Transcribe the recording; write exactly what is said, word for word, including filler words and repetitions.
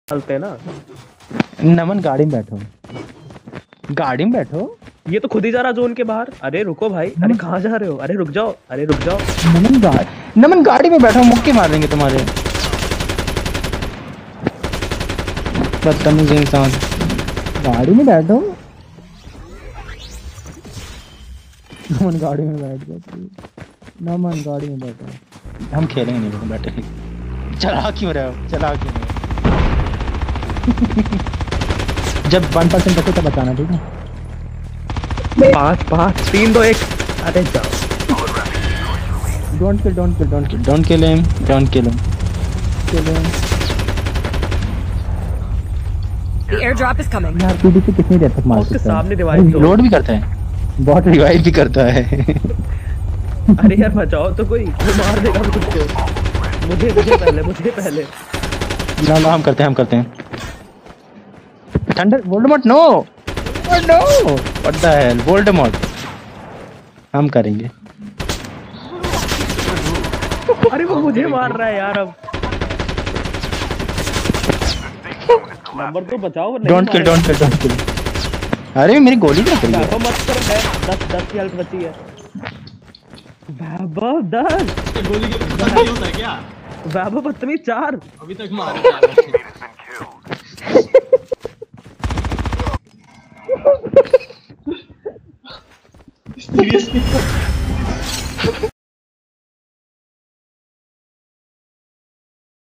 चलते हैं ना। नमन गाड़ी में बैठो, गाड़ी में बैठो। ये तो खुद ही जा रहा जोन के बाहर। अरे रुको भाई, अरे कहाँ जा रहे हो? अरे रुक जाओ, अरे रुक जाओ। नमन गाड़ी नमन गाड़ी में बैठो, मुक्के मार देंगे तुम्हारे। बदतमीज इंसान, गाड़ी में बैठो। नमन गाड़ी में बैठ जाती, नमन गाड़ी में बैठो। हम खेलेंगे नहीं बैठे। चला क्यों रहे हो, चला क्यों रहे हो? जब वन परसेंट बचे तब बताना, ठीक है? पाँच पाँच तीन दो एक। अरे जाओ। Don't kill don't kill don't kill don't kill him don't kill him kill him. The airdrop is coming. यार पीडी से कितनी देर तक मार सकता है? उसके सामने रिवाइव तो लोड भी करता है, बॉट रिवाइव भी करता है। अरे यार बचाओ तो कोई, वो मार देगा मुझको। मुझे मुझे पहले मुझे पहले ना ना हम करते हैं हम करते हैं। Thunder Voldemort no no what the hell Voldemort हम करेंगे। अरे वो मुझे मार रहा है यार। अब नंबर तो बचाओ। Don't kill don't kill don't kill. अरे मेरी गोली क्या करी है? मत कर। दस दस की हेल्थ बची है। वैभव दस गोली के पता नहीं होता है क्या? वैभव बदतमीज चार। अभी तक मार जा रहा है। सीरियसली